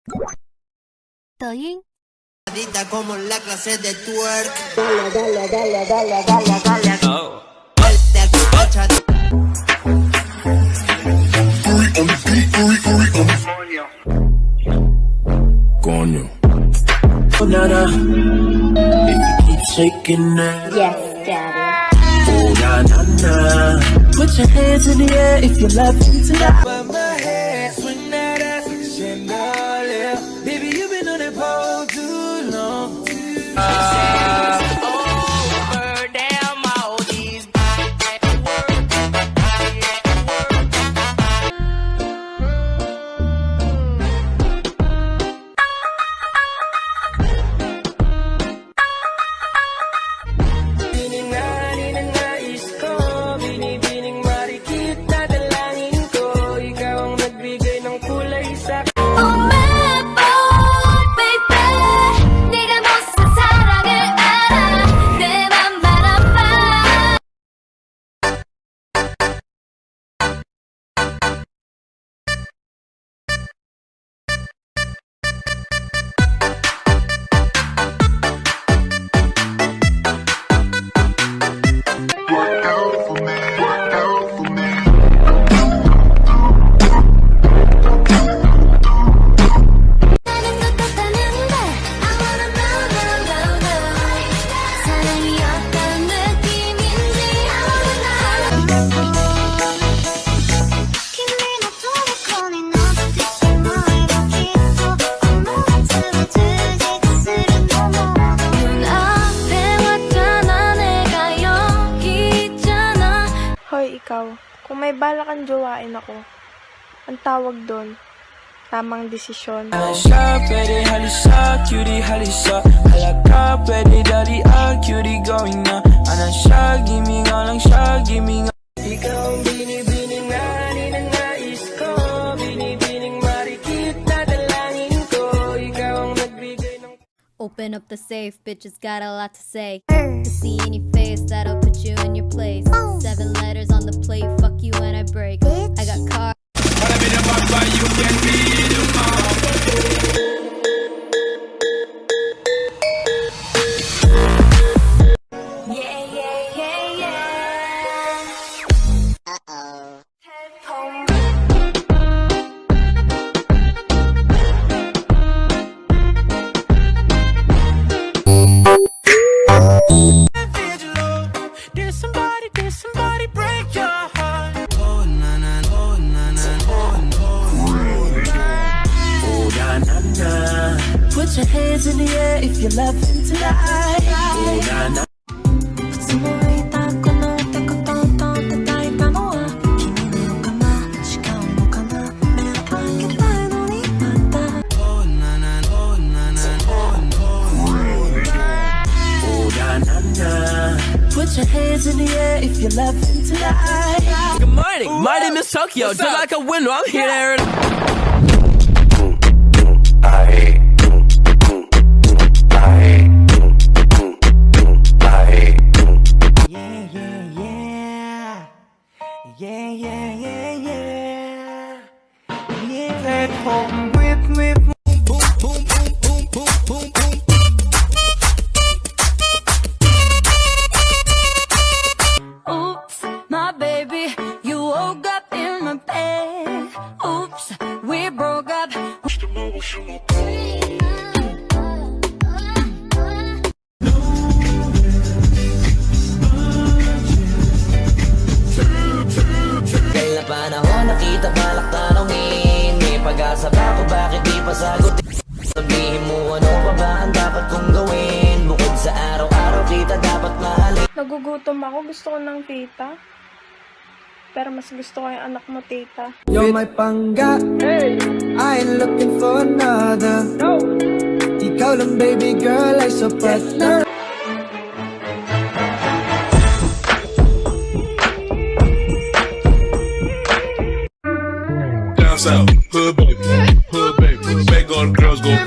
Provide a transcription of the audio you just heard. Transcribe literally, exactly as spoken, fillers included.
¿Estoy? Como la clase de twerk. Dale, dale, dale, dale, dale, dale. Oh. Coño. Nana, if you keep shaking that. Yes, daddy. Oh, na na na. Put your hands in the air if you love me tonight. But my head swing that ass, chandelier. Baby, you've been on that pole too long. Uh, over, damn, all these. Ikaw, kung may bala kang jowain ako, ang tawag doon, tamang desisyon. Halika, pwede halisa, cutie halisa. Halaka, pwede dali, ah, cutie going na. Anan siya, gimme nga lang siya, gimme nga. Ikaw ang binibining na, ninanais ko. Binibining marikit na dalangin ko. Ikaw ang nagbigay ng... Open up the safe, bitches got a lot to say. To see any face, that'll put you in your place. Seven letters on the plate, fuck you when I break. I got cars. You can be the mom. Yeah, yeah, yeah, yeah. Uh-oh. Did somebody, did somebody break your heart? Put your hands in the air if you love him tonight. Oh, na na. Put your hands in the air if you love him tonight. Good morning, my name is Tokyo. Just like a window, I'm here there. Yeah, yeah, yeah, yeah. Yeah, at home with me. Boom, boom, boom, boom, boom, boom, boom. Oops, my baby, you woke up in my bed. Oops, we broke up. Kailan panahon nakita balak tanongin. May pag-asa ba ko bakit di pa sagutin? Sabihin mo ano pa ba ang dapat kong gawin? Bukod sa araw-araw kita dapat mahalin. Nagugutom ako, gusto ko ng tita. Pero mas gusto ko yung anak mo, tita. You're my pangga, hey. I ain't looking for another. No. Ikaw lang baby girl ay sapat na. Down south, hood baby, hood baby. Make all the girls go